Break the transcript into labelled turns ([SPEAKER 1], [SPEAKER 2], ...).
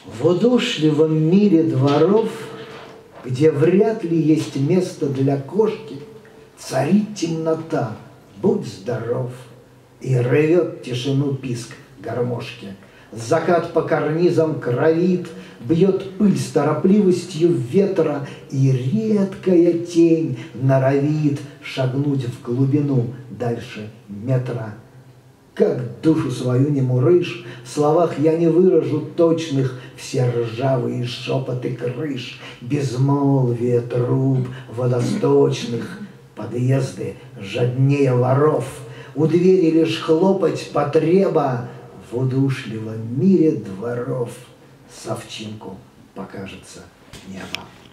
[SPEAKER 1] В удушливом мире дворов, где вряд ли есть место для кошки, царит темнота, будь здоров, и рвет тишину писк гармошки. Закат по карнизам кровит, бьет пыль с торопливостью ветра, и редкая тень норовит шагнуть в глубину дальше метра. Как душу свою не мурышь, в словах я не выражу точных все ржавые шепоты крыш, безмолвие труб водосточных, подъезды жаднее воров, у двери лишь хлопать потреба, в удушливом мире дворов совчинку покажется небо.